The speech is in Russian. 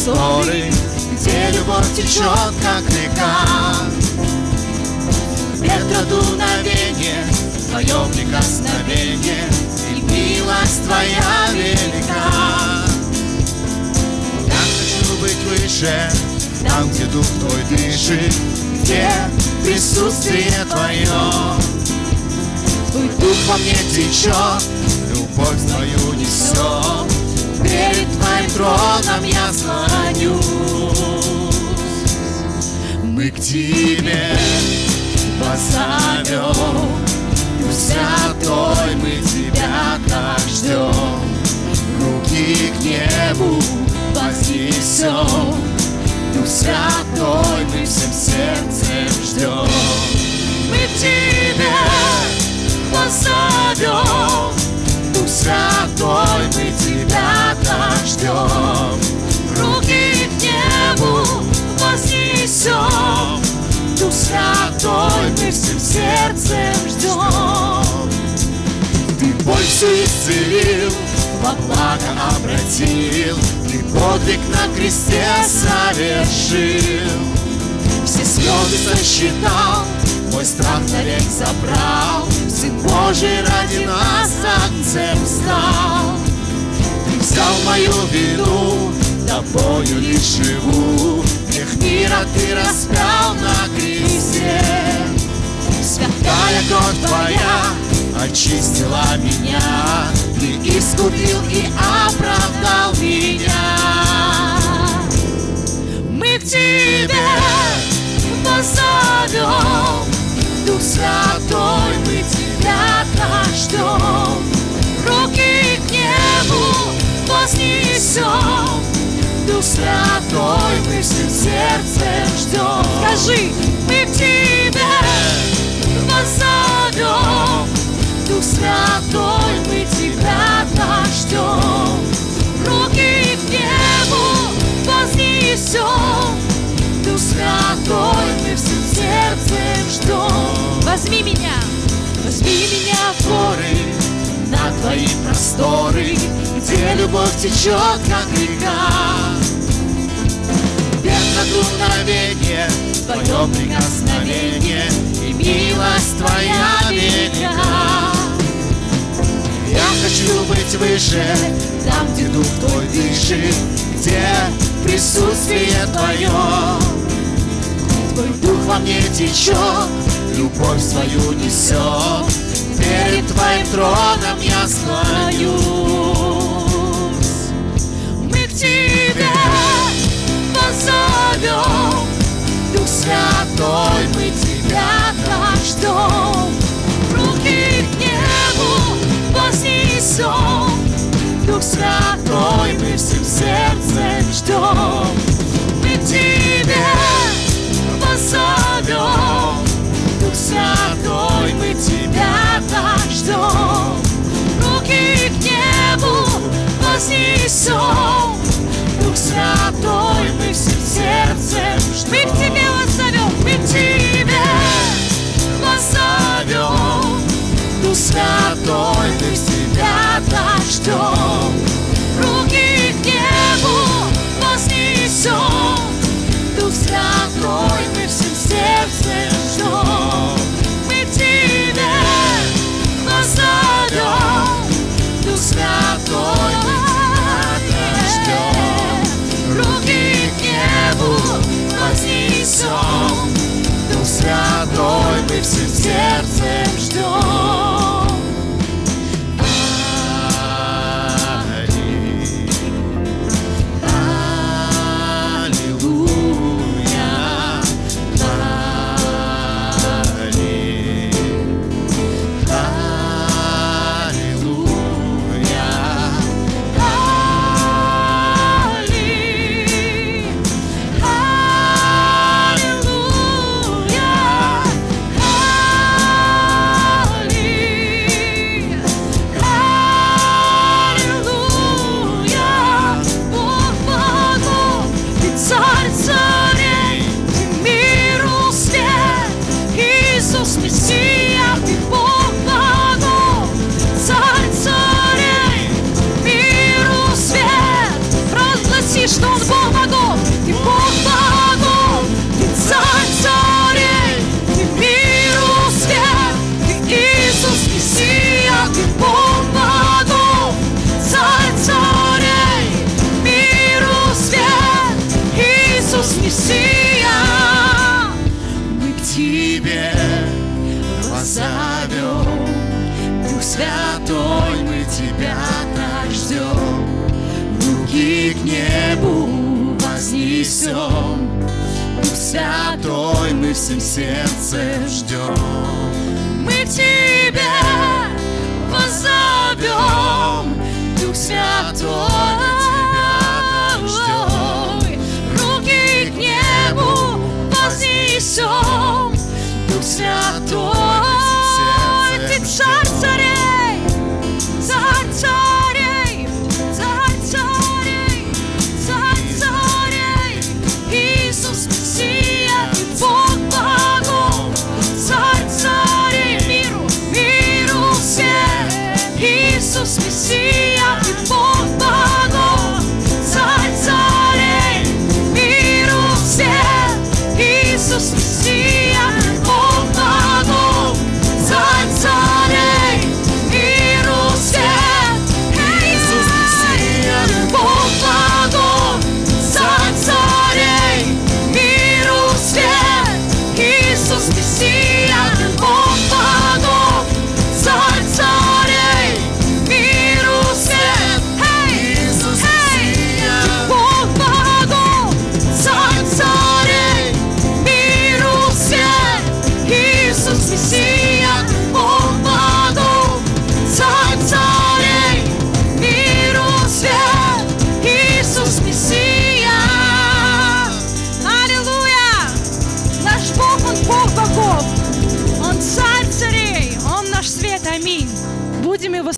просторы, где любовь течет, как река. Ветра дуновение, твое прикосновение, и милость твоя велика. Я хочу быть выше, там, где дух твой дышит, где присутствие твое. Твой дух во мне течет, любовь твою несет, перед твоим троном я склонюсь. Мы к тебе позовем, Дух Святой, мы тебя так ждем. Руки к небу вознесем, Дух Святой, мы всем сердцем ждем. Мы к тебе позовем, Дух Святой, мы тебя так ждем. Руки к небу вознесем, Дух Святой, мы всем сердцем ждем. Ты боль всю исцелил, во благо обратил, ты подвиг на кресте совершил. Все слезы сосчитал, мой страх навек забрал, Сын Божий ради нас агнцем стал. Ты взял мою вину, тобою лишь живу, грех мира ты распял на кресте. Святая кровь твоя очистила меня, ты искупил и оправдал меня. Мы к тебе позовем, Дух Святой, мы тебя так ждем. Руки к небу вознесем, Дух Святой, мы всем сердцем ждем. Скажи, мы к тебе позовем, Дух Святой, мы тебя так ждем. Руки к небу вознесем, Дух Святой, мы всем сердцем ждем. Возьми меня в горы, на твои просторы, где любовь течет, как река. Ветра дуновение, твое прикосновение, и милость твоя велика. Я хочу быть выше, там, где дух твой дышит, где присутствие твое. Твой дух во мне течет, любовь свою несет, перед твоим троном я склонюсь. Мы к тебе позовем, Дух Святой, мы тебя так ждем. Руки к небу вознесем, Дух Святой, мы всем сердцем ждем. Мы к тебе позовем, Дух Святой, мы тебя так ждем. Руки к небу вознесем, Дух Святой, мы всем сердцем ждем. Мы к тебе позовем, мы к тебе позовем, Дух Святой, мы тебя так ждем. Руки к небу вознесем, Дух Святой, мы всем сердцем ждем. Мы к тебе позовем, Дух Святой, мы тебя так ждем. Руки Тебе воззовем. Дух Святой, мы Тебя так ждем. Руки к небу вознесем. Дух Святой, мы всем сердцем ждем. Мы Тебя воззовем. Дух Святой, руки к небу вознесем. Дух Святой, Ты царь царей, царь царей, царь царей, царь царей. Иисус Мессия, Ты Бог богов, царь царей, миру всех. Иисус Мессия, Ты Бог богов, царь царей, миру всех. Иисус Мессия, Ты Бог богов, царь царей, миру всех. Иисус Мессия, Ты Бог богов, царь царей, миру всех. Иисус Мессия, Ты Бог богов, царь царей, миру всех. Иисус Мессия, Ты Бог богов, царь царей, миру всех. Иисус Мессия, Ты Бог богов, царь царей, миру всех. Иисус Мессия. Аллилуйя! Наш Бог, Он Бог богов, Он царь царей, Он наш свет. Аминь. Будем Его